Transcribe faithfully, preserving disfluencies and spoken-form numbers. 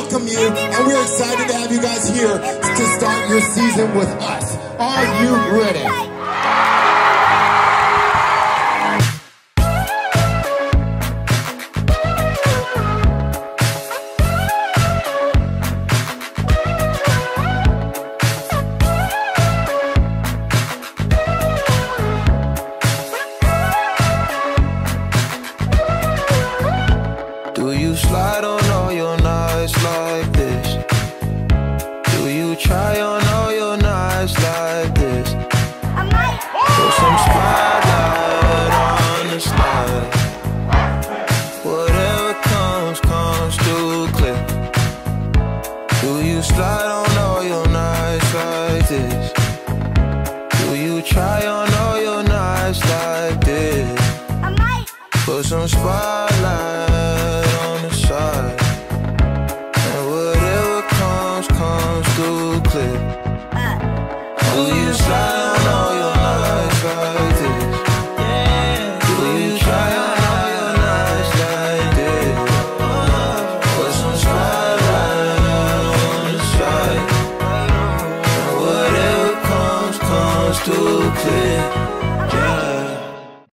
welcome you, and we're excited to have you guys here to start your season with us. Are you ready? Do you slide on all your nights like this? Do you try on all your nights like this? Put some spotlight on the slide. Whatever comes, comes too clear. Do you slide on all your nights like this? Do you try on all your nights like this? Put some spotlight